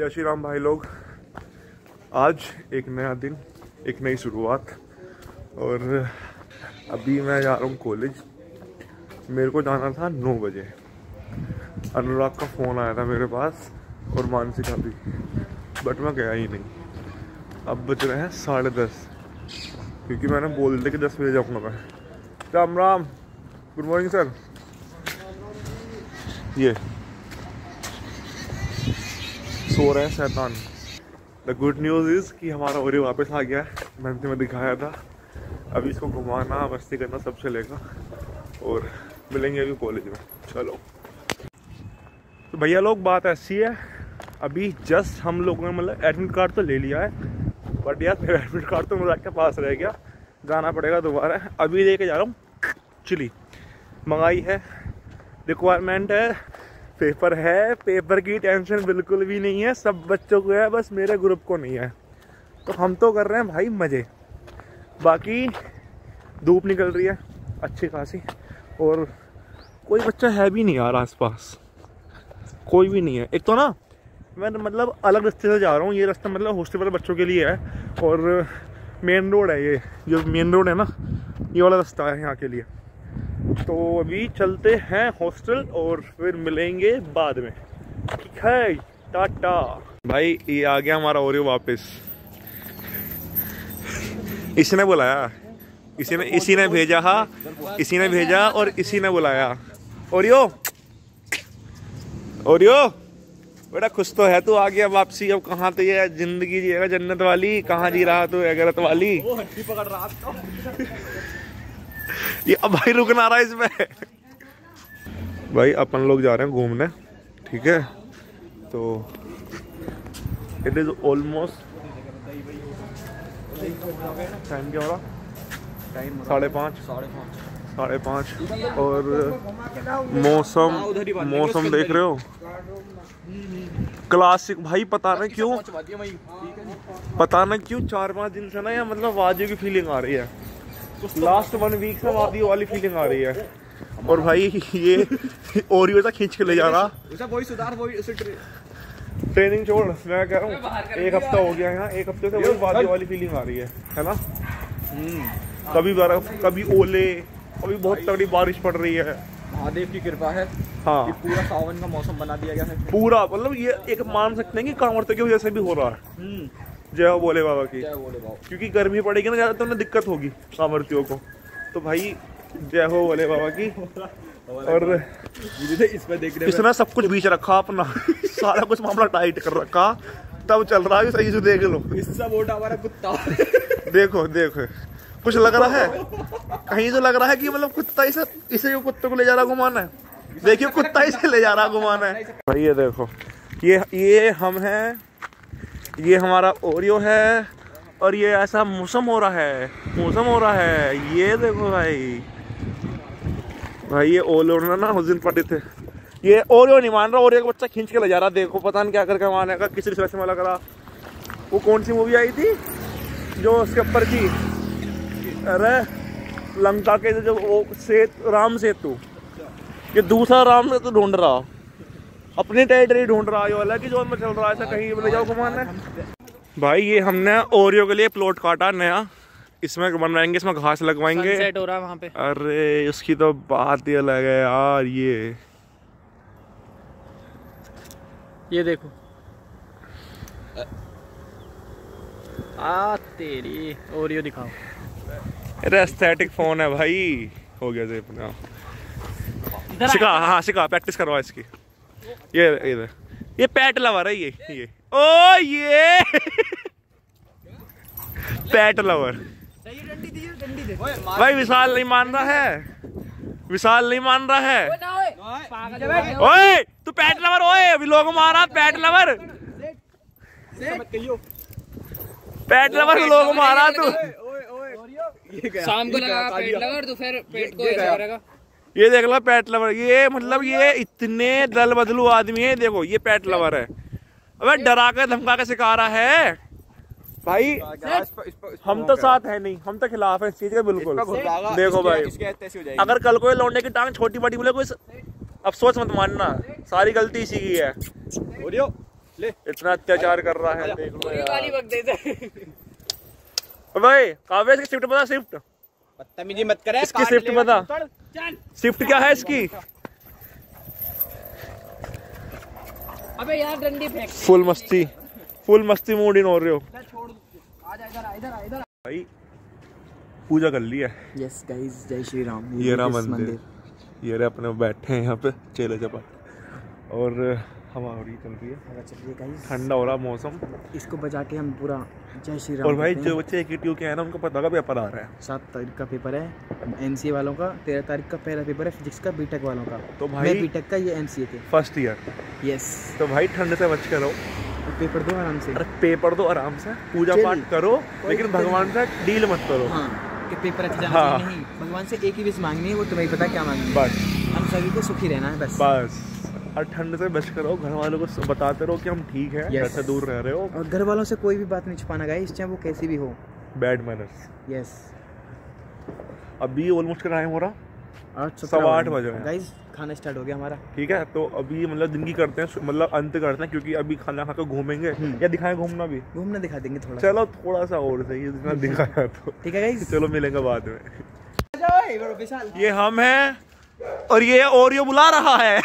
जय श्री राम भाई लोग। आज एक नया दिन, एक नई शुरुआत। और अभी मैं जा रहा हूँ कॉलेज। मेरे को जाना था 9 बजे। अनुराग का फ़ोन आया था मेरे पास और मानसी का भी, बट मैं गया ही नहीं। अब बज रहे हैं 10:30, क्योंकि मैंने बोल दिया कि 10 बजे जाऊँगा मैं। राम राम, गुड मॉर्निंग सर। ये सो रहे हैं शैतान। द गुड न्यूज़ इज़ कि हमारा ओरियो वापस आ गया है। मैंने तुम्हें दिखाया था। अभी इसको घुमाना, मस्ती करना सब चलेगा और मिलेंगे अभी कॉलेज में। चलो तो भैया लोग, बात ऐसी है, अभी जस्ट हम लोगों ने मतलब एडमिट कार्ड तो ले लिया है, बट यार मेरा एडमिट कार्ड तो मुझे के पास रह गया। जाना पड़ेगा दोबारा। अभी लेके जा रहा हूँ चिली। मंगाई है, रिक्वायरमेंट है, पेपर है। पेपर की टेंशन बिल्कुल भी नहीं है, सब बच्चों को है, बस मेरे ग्रुप को नहीं है। तो हम तो कर रहे हैं भाई मज़े। बाकी धूप निकल रही है अच्छी खासी और कोई बच्चा है भी नहीं यार आसपास, कोई भी नहीं है। एक तो ना मैं मतलब अलग रास्ते से जा रहा हूँ। ये रास्ता मतलब हॉस्टल वाले बच्चों के लिए है और मेन रोड है। ये जो मेन रोड है ना, ये वाला रास्ता है यहाँ के लिए। तो अभी चलते हैं हॉस्टल और फिर मिलेंगे बाद में, ठीक है? टाटा। भाई ये आ गया हमारा ओरियो वापस। इसने बुलाया, इसी ने भेजा, हाँ इसी ने भेजा और इसी ने बुलाया। ओरियो ओरियो बेटा, खुश तो है तू, आ गया वापसी। अब कहाँ तो ये जिंदगी जिएगा जन्नत वाली, कहाँ जी रहा तू गलत वाली। हड्डी पकड़ रहा तो। ये अब भाई रुक ना रहा इसमें। भाई अपन लोग जा रहे हैं घूमने, ठीक है? तो इट इज ऑलमोस्ट टाइम क्या हो रहा? 5:30 और मौसम देख रहे हो, क्लासिक भाई। पता नहीं क्यों 4-5 दिन से ना या मतलब वादियों की फीलिंग आ रही है। लास्ट 1 वीक से वादियों वाली फीलिंग आ रही है। और भाई ये ओरियो तक खींच के ले जा रहा। ट्रेनिंग छोड़, मैं कह रहा हूँ 1 हफ्ता हो गया यहाँ, 1 हफ्ते से वही वादियों वाली फीलिंग आ रही है ना? कभी बर्फ, कभी ओले, कभी बहुत तगड़ी बारिश पड़ रही है। महादेव की कृपा है। हाँ, कि पूरा सावन का मौसम बना दिया गया है पूरा। मतलब ये एक मान सकते हैं कि कांवड़ते की वजह से भी हो रहा है। जय हो भोले बाबा की। जय भोले बाबा। क्योंकि गर्मी पड़ेगी ना ज़्यादा तो उन्हें दिक्कत होगी सामर्थ्यों को। तो भाई जय हो भोले बाबा की। और इसमें देख रहे इसने सब कुछ बीच रखा अपना। सारा कुछ मामला टाइट कर रखा, तब चल रहा है। सही से देख लो, इससे वोट हमारा कुत्ता। देखो देखो, कुछ लग रहा है कहीं से, लग रहा है कि मतलब कुत्ता इसे कुत्ते को ले जा रहा घुमाना है। देखिए कुत्ता इसे ले जा रहा घुमाना है। भाई ये देखो, ये हम हैं, ये हमारा ओरियो है और ये ऐसा मौसम हो रहा है। ये देखो भाई ये ओलो ना उस दिन पड़े थे। ये ओरियो नहीं मान रहा, ओरियो का बच्चा खींच के ले जा रहा। देखो पता नहीं क्या करके माने का, किस रिश्ते में लग रहा। वो कौन सी मूवी आई थी जो उसके ऊपर की, अरे लंका के जो वो राम सेतु, ये दूसरा राम सेतु ढूंढ रहा, अपनी टेरिटरी ढूंढ रहा। ये वाला कि जो में चल रहा है ऐसा कहीं ले जाओ घुमाना। भाई ये हमने ओरियो के लिए प्लॉट काटा नया, इसमें बनवाएंगे, इसमें घास लगवाएंगे। सनसेट हो रहा है वहाँ पे। अरे उसकी तो बात ही अलग है यार। ये देखो तेरी ओरियो दिखाओ। अरे एस्थेटिक फोन है भाई, हो गया अपना। सिखा प्रैक्टिस करवा इसकी। ये पैट लवर है ये ओ ये पैट लवर। भाई विशाल नहीं मान रहा है, ओए तू पैट लवर, ओए अभी लोग मारा पैट लवर लोग मारा तू। शाम को लगा पेट लवर, तो फिर पेट को ऐसा करेगा। ये देख लो पैट लवर। ये मतलब ये इतने दल बदलू आदमी है। देखो ये पैट लवर है। अबे डरा के धमका के सिखा रहा है भाई। हम तो साथ है नहीं, हम तो खिलाफ है इस चीज के बिल्कुल। देखो भाई, अगर कल को लौंडे की टांग छोटी बड़ी बोले कोई अफसोस मत मानना, सारी गलती इसी की है। इतना अत्याचार कर रहा है, देख लो गाली यार। बक देते। भाई काव्य इसकी स्विफ्ट बता, स्विफ्ट बदतमीजी मत करे, इसकी स्विफ्ट बता, स्विफ्ट क्या है इसकी? अबे यार डंडी फेंक। फुल मस्ती मूड इन हो रहे हो छोड़, आजा इधर। भाई। पूजा कर ली है। यस गाइस, जय श्री राम। ये रहा मंदिर, ये रहे अपने बैठे हैं यहाँ पे चेले चपाट, और हवा हो रही चल रही है, चलिए गाइस, ठंडा हो रहा मौसम। इसको बजा के हम पूरा जय श्री राम। और भाई जो बच्चे AKTU के हैं ना, उनको पता का पेपर आ रहा है। 7 तारीख का पेपर है MCA वालों का, 13 तारीख का पहला पेपर है फिजिक्स का बीटेक वालों का। तो भाई मैं बीटेक का, ये MCA के फर्स्ट ईयर। यस। तो भाई ठंड से बच कर रहो, पेपर दो आराम से। अरे पेपर दो आराम से, पूजा पाठ करो, लेकिन भगवान से डील मत करो। हाँ, कि पेपर अच्छा जाना चाहिए। नहीं, भगवान से एक ही विश मांगनी है, वो तुम्हें पता क्या मांगनी है। बस हम सभी को सुखी रहना है बस। और ठंड से बच कर रहो, घर वालों को बताते रहो कि हम ठीक है, घर से दूर रह रहे हो। और घर वालों से कोई भी बात नहीं छुपाना गाइस, चाहे वो कैसी भी हो। Bad manners. यस। अभी ऑलमोस्ट का टाइम हो रहा, 8:15 बज रहे हैं गाइस, खाना स्टार्ट हो गया हमारा। ठीक है, तो अभी मतलब दिन की करते हैं, मतलब अंत करते हैं, क्योंकि अभी खाना खा कर घूमेंगे। या दिखाएं घूमना भी? घूमना दिखा देंगे थोड़ा। चलो थोड़ा सा और सही, जितना दिखाया तो ठीक है गाइस, चलो मिलेंगे बाद में। विशाल, ये हम हैं और ये ओरियो बुला रहा है।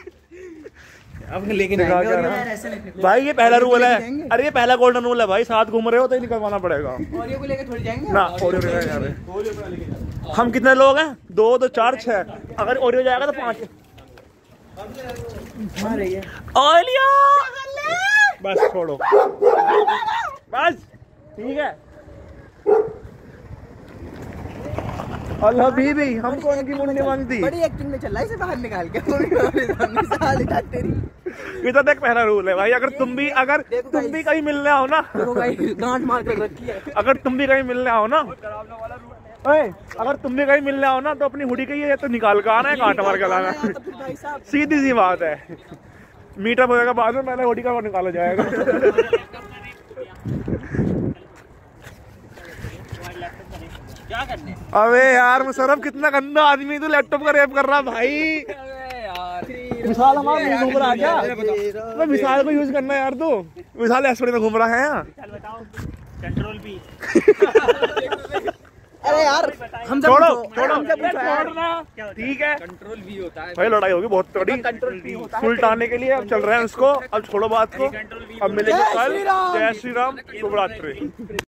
अब लेकिन भाई ये पहला रूल है, अरे ये पहला गोल्डन रूल है भाई, साथ घूम रहे हो तो ही निकलवाना पड़ेगा। ओरियो को लेके थोड़ी जाएंगे ना, ओरियो जाएंगे। हम कितने लोग हैं? 2 2 4 6। अगर ओरियो जाएगा तो 5। ओरियो बस छोड़ो, बस ठीक है। अल्लाह बीबी हमको उनकी मुंडी मांगती। बड़ी एक्टिंग में चल रहा है, इसे बाहर निकाल के। तेरी ये तो देख पहला रूल है भाई, अगर तुम भी कहीं मिलने आओ ना, गांठ मार कर रखी है। अगर तुम भी कहीं मिलने आओ ना, अगर तुम भी कहीं मिलने आओ ना, तो अपनी हुडी का ये तो निकाल कर आना है, कांटा मार कर लाना। सीधी सी बात है, मीटअप होगा बाद में, पहले हुडी का निकाला जाएगा। क्या करने? अबे यार मुशर्रफ, कितना गंदा आदमी तू, लैपटॉप का रेप कर रहा भाई। विशाल हमारा नहीं घूम रहा क्या? विशाल को यूज करना है यार, तू विशाल ऐसे में घूम रहा है यहाँ। कंट्रोल भी। अरे यार हम छोड़ो छोड़ना, ठीक है। कंट्रोल भी होता है भाई, लड़ाई होगी बहुत तगड़ी, सुलटाने के लिए अब चल रहे हैं उसको। अब छोड़ो बात को, अब मिलेंगे कल। जय श्री राम, शुभ रात्रि।